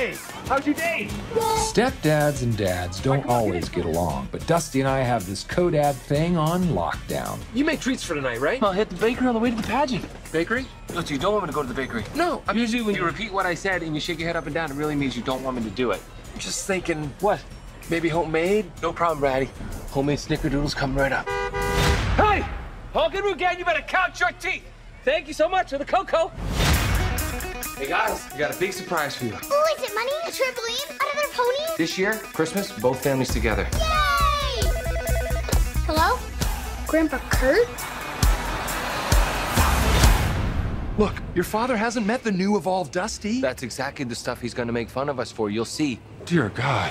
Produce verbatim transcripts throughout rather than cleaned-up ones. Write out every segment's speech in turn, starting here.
Hey, how's your day? Stepdads and dads don't always get along, but Dusty and I have this co-dad thing on lockdown. You make treats for tonight, right? I'll hit the bakery on the way to the pageant. Bakery? Look, you don't want me to go to the bakery. No, I mean, Usually when you repeat what I said and you shake your head up and down, it really means you don't want me to do it. I'm just thinking, What? maybe homemade? No problem, Ratty. Homemade snickerdoodles coming right up. Hey! Hogan Rugan, you better count your teeth! Thank you so much for the cocoa. Hey guys, we got a big surprise for you. Ooh, is it money? A trampoline? Another pony? This year, Christmas, both families together. Yay! Hello? Grandpa Kurt? Look, your father hasn't met the new evolved Dusty. That's exactly the stuff he's gonna make fun of us for. You'll see. Dear God.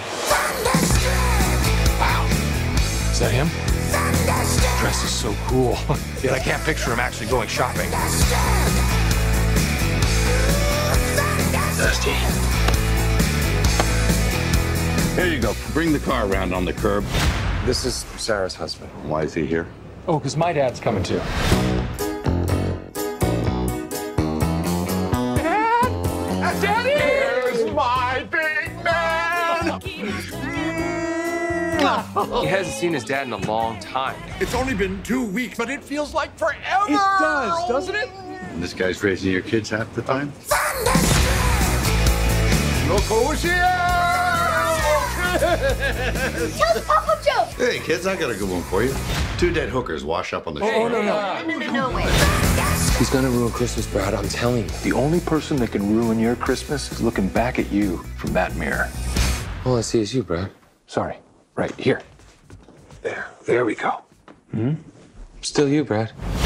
Wow. Is that him? Dress is so cool. Yet I can't picture him actually going shopping. Dusty. Here you go. Bring the car around on the curb. This is Sarah's husband. Why is he here? Oh, because my dad's coming too. Dad! Daddy! Here's my big man! He hasn't seen his dad in a long time. It's only been two weeks, but it feels like forever. It does, doesn't it? And this guy's raising your kids half the time? Look who's here! Tell the pop-up joke! Hey, kids, I got a good one for you. Two dead hookers wash up on the shore. Oh, no, no. No, no, no, no, wait. He's gonna ruin Christmas, Brad, I'm telling you. The only person that can ruin your Christmas is looking back at you from that mirror. All I see is you, Brad. Sorry. Right, here. There. There we go. Still you, Brad.